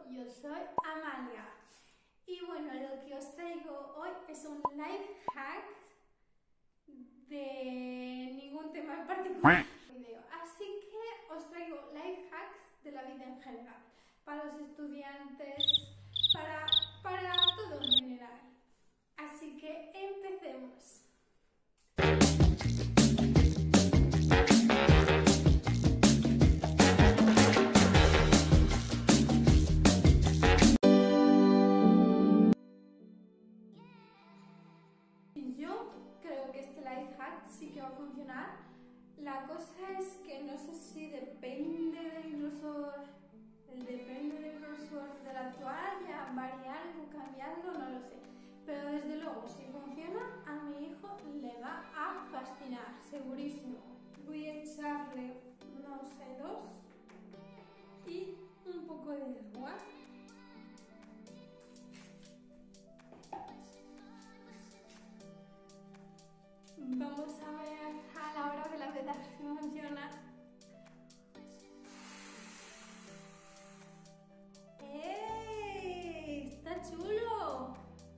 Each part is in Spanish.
yo soy Amalia. Y bueno, lo que os traigo hoy es un life hack de ningún tema en particular. Así que os traigo life hacks de la vida en general, para los estudiantes, para todo en general. Así que empecemos. Yo creo que este life hack sí que va a funcionar. La cosa es que no sé si depende del grosor, de la toalla, variarlo, cambiarlo, no lo sé. Pero desde luego, si funciona, a mi hijo le va a fascinar, segurísimo. Voy a echarle, no sé, 2 y un poco de agua. Vamos a ver a la hora de la verdad si funciona. ¡Ey! ¡Está chulo!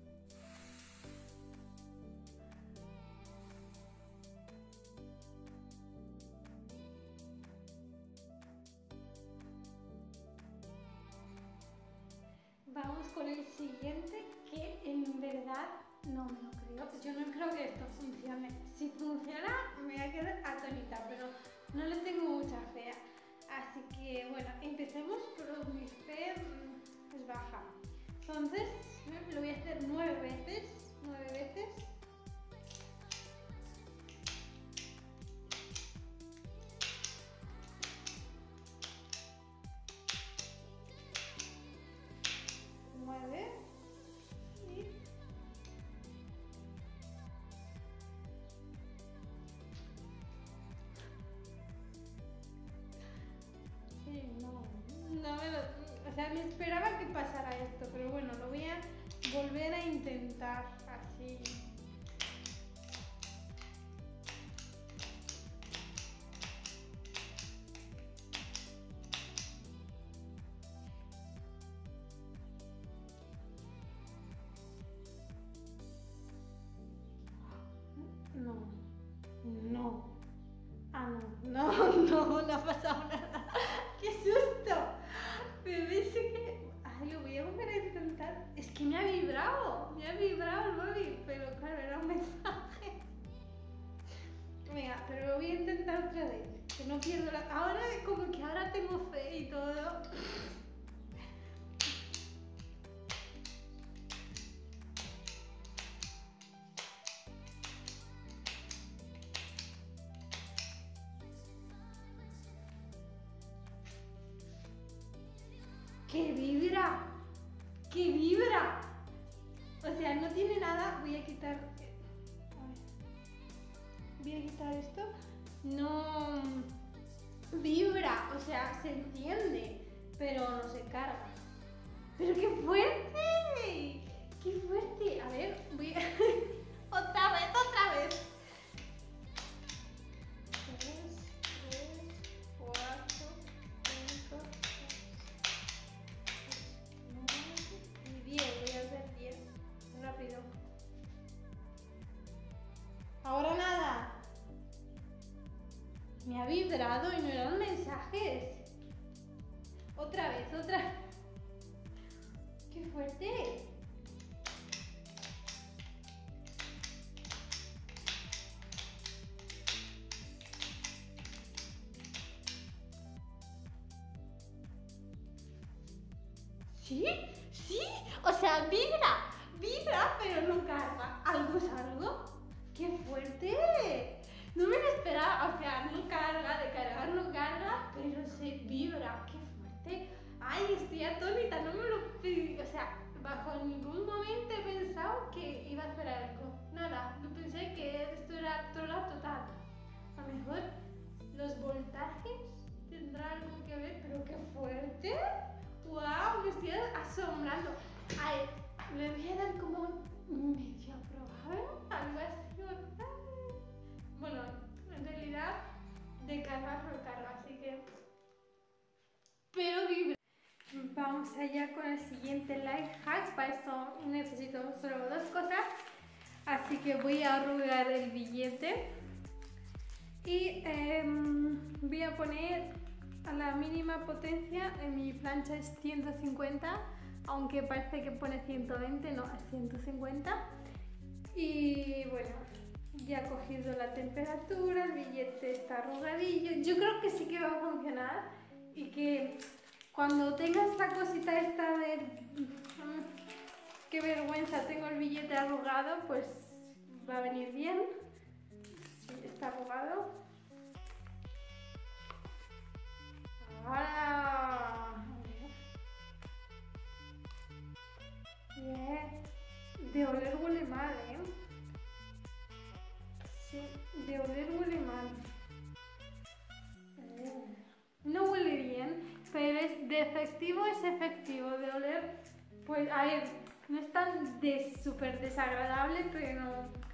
Vamos con el siguiente, que en verdad no me lo creo. Yo no creo que esto funcione. Si funciona, me voy a quedar atónita, pero no le tengo mucha fe. Así que bueno, empecemos, pero mi fe es baja. Entonces, lo voy a hacer 9 veces. 9 veces. O sea, me esperaba que pasara esto, pero bueno, lo voy a volver a intentar así. No. Ah, no ha pasado nada. ¡Qué susto! Pero dice que... Ay, lo voy a volver a intentar. Es que me ha vibrado el móvil, pero claro, era un mensaje. Venga, pero lo voy a intentar otra vez, que no pierdo la... Ahora como que ahora tengo fe y todo. ¡Que vibra! ¡Que vibra! O sea, no tiene nada. Voy a quitar... Voy a quitar esto. No vibra, o sea, se enciende, pero no se carga. ¡Pero qué fuerte! ¡Qué fuerte! A ver, voy a... otra vez. 3, 4, 5, 6, 9 y 10. Voy a hacer 10. Rápido. Ahora nada. Me ha vibrado y no eran mensajes. Otra vez. ¡Qué fuerte! ¿Sí? O sea, vibra, pero no carga. ¿Algo es algo? ¡Qué fuerte! No me lo esperaba, o sea, no carga, de cargar no carga, pero se vibra. ¡Qué fuerte! ¡Ay, estoy atónita! No me lo pedí, o sea, bajo ningún momento he pensado que iba a hacer algo. Nada, yo pensé que esto era trola total. A lo mejor los voltajes tendrán algo que ver, pero ¡qué fuerte! ¡Wow! Me estoy asombrando. A ver, le voy a dar como un medio aprobado, algo así. Bueno, en realidad de carga no carga, así que... Pero vibra. Vamos vamos allá con el siguiente life hack. Para esto necesito solo dos cosas. Así que voy a arrugar el billete y voy a poner a la mínima potencia. En mi plancha es 150, aunque parece que pone 120, no, es 150. Y bueno, ya he cogido la temperatura, el billete está arrugadillo. Yo creo que sí que va a funcionar y que cuando tengas la cosita esta de qué vergüenza, tengo el billete arrugado, pues va a venir bien. Sí, está arrugado. ¡Hala! Bien. De oler huele mal, ¿eh? Sí, de oler huele mal. No huele bien, pero es de efectivo, es efectivo. De oler, pues a ver, no es tan súper desagradable, pero no.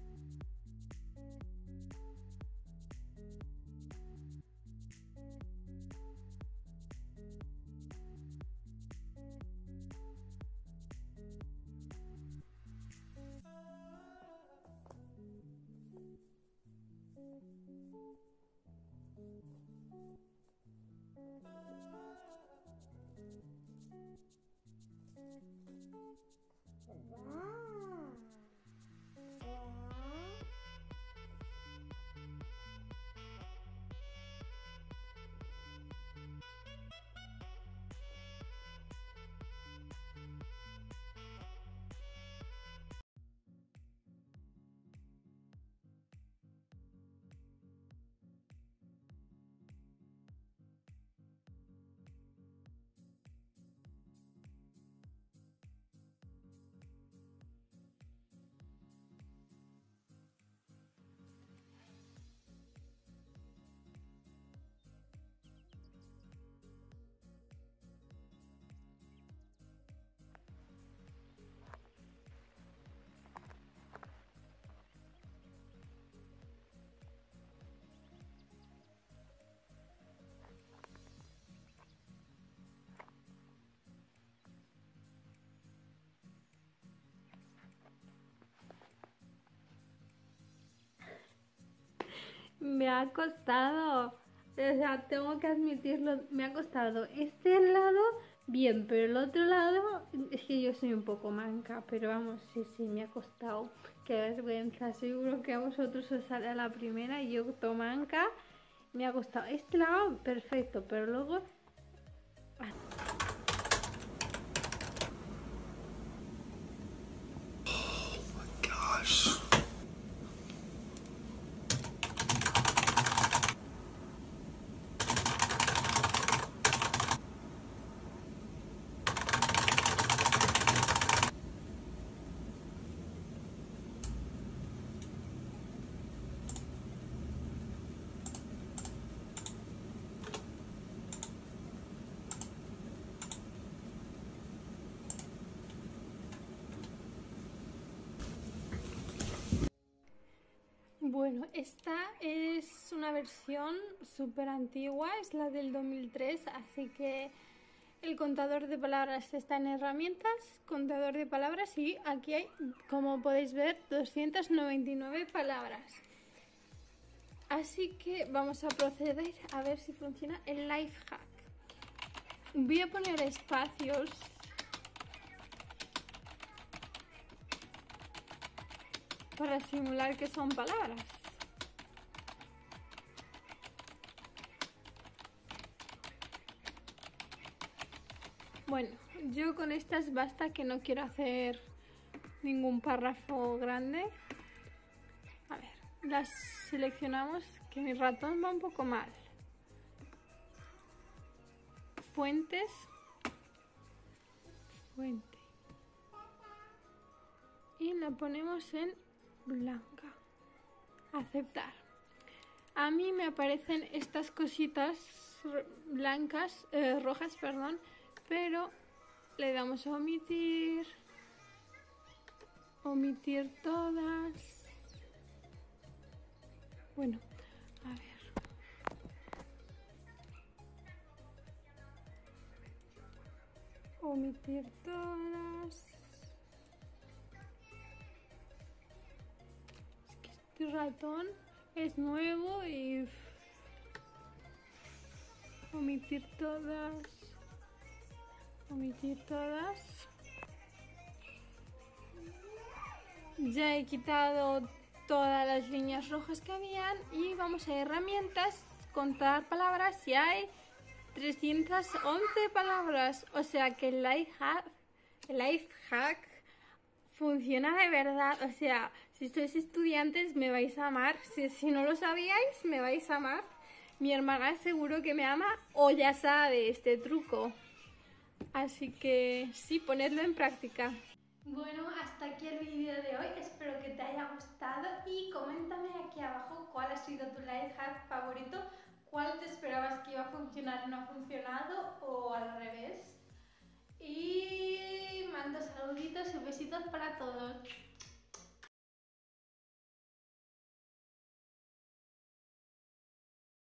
Me ha costado, o sea, tengo que admitirlo, me ha costado este lado bien, pero el otro lado es que yo soy un poco manca, pero vamos, sí, me ha costado. Qué vergüenza, seguro que a vosotros os sale a la primera y yo to manca, me ha costado. Este lado perfecto, pero luego... Bueno, esta es una versión súper antigua, es la del 2003, así que el contador de palabras está en herramientas, contador de palabras, y aquí hay, como podéis ver, 299 palabras. Así que vamos a proceder a ver si funciona el life hack. Voy a poner espacios para simular que son palabras. Bueno, yo con estas basta, que no quiero hacer ningún párrafo grande. A ver, las seleccionamos, que mi ratón va un poco mal. Fuentes. Fuente. Y la ponemos en blanca. Aceptar. A mí me aparecen estas cositas blancas, rojas, perdón, pero le damos a omitir. Omitir todas. Bueno, a ver. Omitir todas. Es que este ratón es nuevo y... Omitir todas. Omitir todas. Ya he quitado todas las líneas rojas que habían y vamos a herramientas, contar palabras y hay 311 palabras. O sea que el life hack funciona de verdad. O sea, si sois estudiantes me vais a amar. Si no lo sabíais, me vais a amar. Mi hermana seguro que me ama o ya sabe este truco. Así que sí, ponedlo en práctica. Bueno, hasta aquí el vídeo de hoy, espero que te haya gustado y coméntame aquí abajo cuál ha sido tu life hack favorito, cuál te esperabas que iba a funcionar y no ha funcionado o al revés. Y mando saluditos y besitos para todos.